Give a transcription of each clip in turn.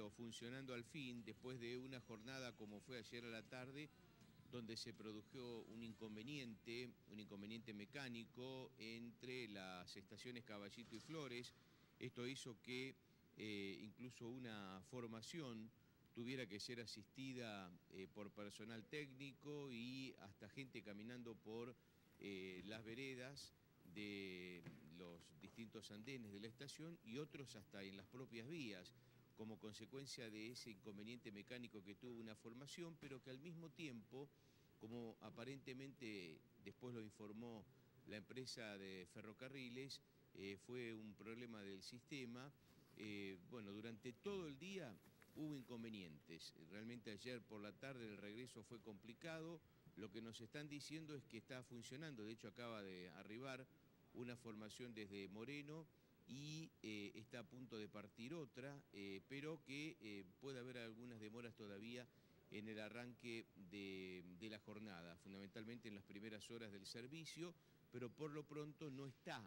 pero funcionando al fin, después de una jornada como fue ayer a la tarde, donde se produjo un inconveniente mecánico entre las estaciones Caballito y Flores. Esto hizo que incluso una formación tuviera que ser asistida por personal técnico y hasta gente caminando por las veredas de los distintos andenes de la estación y otros hasta en las propias vías, como consecuencia de ese inconveniente mecánico que tuvo una formación, pero que al mismo tiempo, como aparentemente después lo informó la empresa de ferrocarriles, fue un problema del sistema. Bueno, durante todo el día hubo inconvenientes. Realmente ayer por la tarde el regreso fue complicado. Lo que nos están diciendo es que está funcionando. De hecho, acaba de arribar una formación desde Moreno y está a punto de partir otra, pero que puede haber algunas demoras todavía en el arranque de la jornada, fundamentalmente en las primeras horas del servicio, pero por lo pronto no está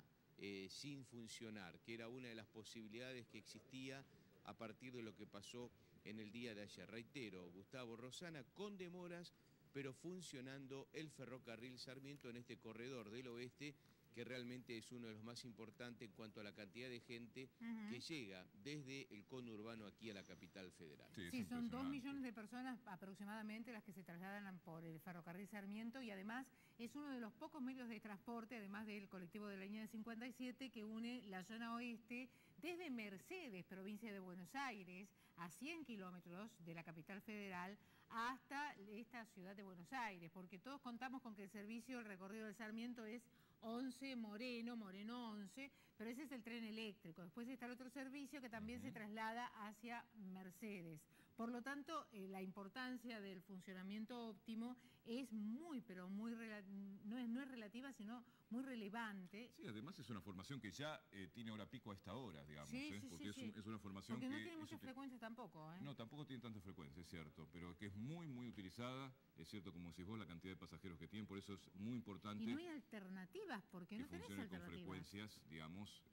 sin funcionar, que era una de las posibilidades que existía a partir de lo que pasó en el día de ayer. Reitero, Gustavo, Rosana, con demoras, pero funcionando el ferrocarril Sarmiento en este corredor del oeste, que realmente es uno de los más importantes en cuanto a la cantidad de gente que llega desde el conurbano aquí a la capital federal. Sí, son 2 millones de personas aproximadamente las que se trasladan por el ferrocarril Sarmiento, y además es uno de los pocos medios de transporte, además del colectivo de la línea 57, que une la zona oeste desde Mercedes, provincia de Buenos Aires, a 100 kilómetros de la capital federal, hasta esta ciudad de Buenos Aires, porque todos contamos con que el servicio, el recorrido del Sarmiento es 11 Moreno 11, pero ese es el tren eléctrico. Después está el otro servicio que también se traslada hacia Mercedes. Por lo tanto, la importancia del funcionamiento óptimo es muy, pero muy, no es relativa, sino muy relevante. Sí, además es una formación que ya tiene hora pico a esta hora, digamos, porque es una formación porque que... no tiene muchas frecuencias tampoco, No, tampoco tiene tanta frecuencia, es cierto, pero que es muy, muy utilizada, es cierto, como decís vos, la cantidad de pasajeros que tienen, por eso es muy importante... Y no hay alternativas, porque no tenés alternativas. Con frecuencias, digamos,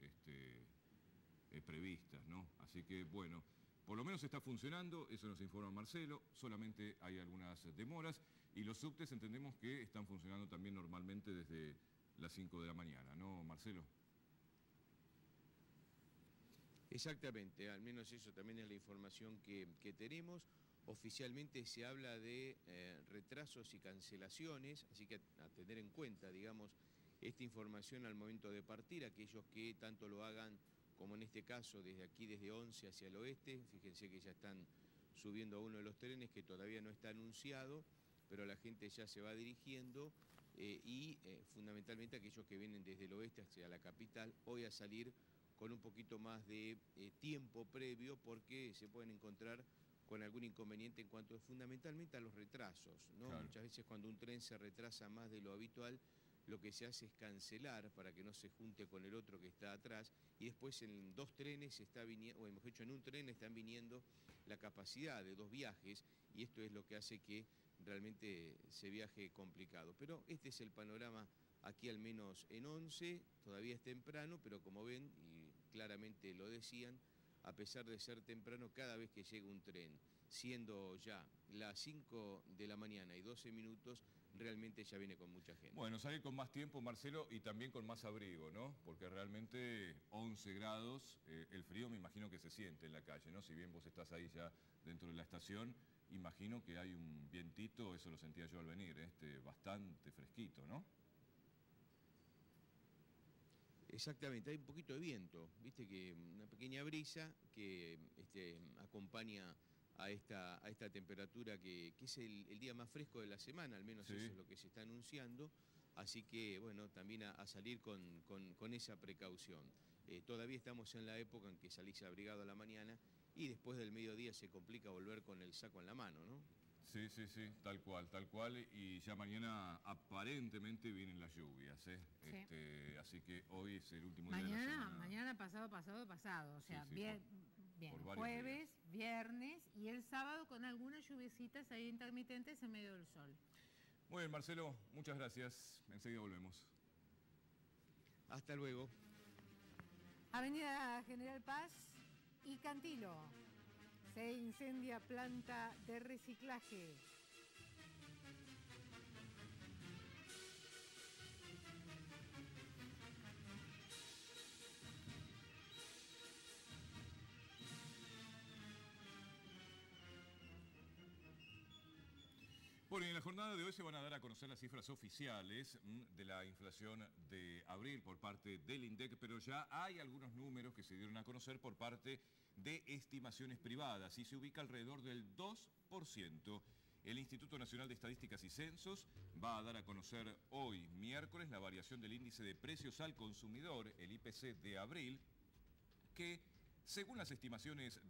previstas, ¿no? Así que, bueno, por lo menos está funcionando, eso nos informa Marcelo, solamente hay algunas demoras, y los subtes entendemos que están funcionando también normalmente desde las 5 de la mañana, ¿no, Marcelo? Exactamente, al menos eso también es la información que tenemos. Oficialmente se habla de retrasos y cancelaciones, así que a tener en cuenta, digamos, esta información al momento de partir, aquellos que tanto lo hagan como en este caso desde aquí, desde 11 hacia el oeste. Fíjense que ya están subiendo a uno de los trenes que todavía no está anunciado, pero la gente ya se va dirigiendo y fundamentalmente aquellos que vienen desde el oeste hacia la capital, hoy a salir con un poquito más de tiempo previo, porque se pueden encontrar con algún inconveniente en cuanto fundamentalmente a los retrasos, ¿no? Claro. Muchas veces cuando un tren se retrasa más de lo habitual, lo que se hace es cancelar para que no se junte con el otro que está atrás, y después en 2 trenes está viniendo, o mejor dicho, en un tren están viniendo la capacidad de 2 viajes, y esto es lo que hace que realmente se viaje complicado. Pero este es el panorama aquí, al menos en 11, todavía es temprano, pero como ven, y claramente lo decían, a pesar de ser temprano, cada vez que llega un tren, siendo ya las 5 de la mañana y 12 minutos, realmente ya viene con mucha gente. Bueno, salir con más tiempo, Marcelo, y también con más abrigo, ¿no? Porque realmente 11 grados, el frío me imagino que se siente en la calle, ¿no? Si bien vos estás ahí ya dentro de la estación, imagino que hay un vientito, eso lo sentía yo al venir, bastante fresquito, ¿no? Exactamente, hay un poquito de viento, viste, que una pequeña brisa que acompaña a esta temperatura que es el día más fresco de la semana, al menos eso es lo que se está anunciando, así que bueno, también a salir con esa precaución. Todavía estamos en la época en que salís abrigado a la mañana y después del mediodía se complica volver con el saco en la mano, ¿no? Sí, tal cual, y ya mañana aparentemente vienen las lluvias, Sí. así que hoy es el último día de la semana. Mañana, pasado, o sea, bien, jueves, viernes y el sábado con algunas lluviecitas ahí intermitentes en medio del sol. Muy bien, Marcelo, muchas gracias, enseguida volvemos. Hasta luego. Avenida General Paz y Cantilo. Se incendia planta de reciclaje. Bueno, y en la jornada de hoy se van a dar a conocer las cifras oficiales de la inflación de abril por parte del INDEC, pero ya hay algunos números que se dieron a conocer por parte de estimaciones privadas y se ubica alrededor del 2%. El Instituto Nacional de Estadísticas y Censos va a dar a conocer hoy, miércoles, la variación del índice de precios al consumidor, el IPC de abril, que según las estimaciones